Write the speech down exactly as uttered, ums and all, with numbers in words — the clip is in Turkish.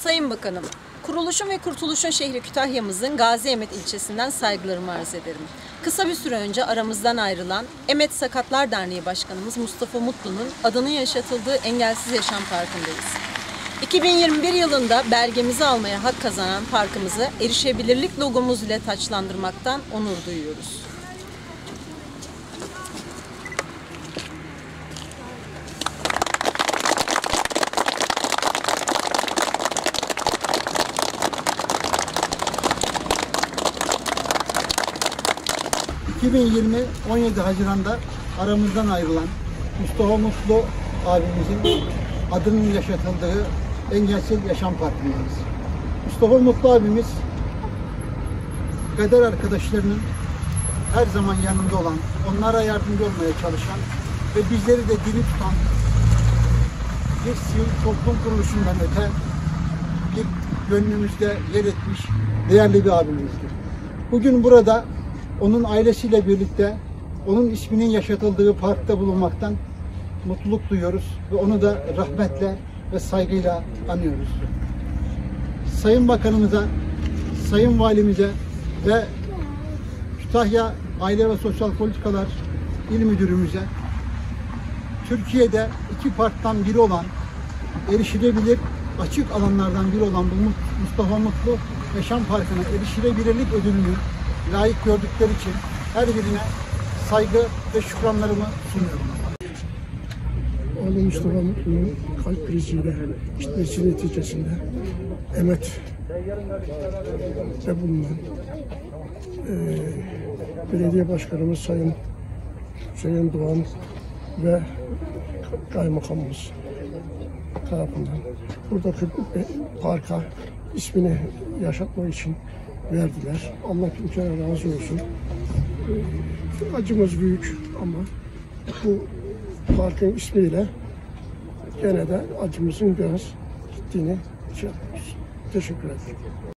Sayın Bakanım, kuruluşun ve kurtuluşun şehri Kütahya'mızın Gazi Emet ilçesinden saygılarımı arz ederim. Kısa bir süre önce aramızdan ayrılan Emet Sakatlar Derneği Başkanımız Mustafa Mutlu'nun adının yaşatıldığı Engelsiz Yaşam Parkı'ndayız. iki bin yirmi bir yılında belgemizi almaya hak kazanan parkımızı erişebilirlik logomuz ile taçlandırmaktan onur duyuyoruz. iki bin yirmi on yedi Haziran'da aramızdan ayrılan Mustafa Mutlu abimizin adının yaşatıldığı Engelsiz Yaşam Parkı'ndayız. Mustafa Mutlu abimiz kader arkadaşlarının her zaman yanında olan, onlara yardımcı olmaya çalışan ve bizleri de diri tutan bir sivil toplum kuruluşundan öte bir gönlümüzde yer etmiş değerli bir abimizdir. Bugün burada onun ailesiyle birlikte onun isminin yaşatıldığı parkta bulunmaktan mutluluk duyuyoruz ve onu da rahmetle ve saygıyla anıyoruz. Sayın Bakanımıza, Sayın Valimize ve Kütahya Aile ve Sosyal Politikalar İl Müdürümüze Türkiye'de iki parktan biri olan, erişilebilir açık alanlardan biri olan bu Mustafa Mutlu Yaşam Parkı'na erişilebilirlik ödülünü layık gördükleri için her birine saygı ve şükranlarımı sunuyorum. Oğlum Mustafa Mutlu'nun kalp kriziyle gitmesi neticesinde Emet'te bulunan e, belediye başkanımız Sayın Hüseyin Doğan ve kaymakamımız tarafından buradaki parka ismini yaşatmak için verdiler. Allah kimseye razı olsun. E, acımız büyük ama bu parkın ismiyle gene de acımızın biraz gittiğini şey yapıyoruz. Teşekkür ederim.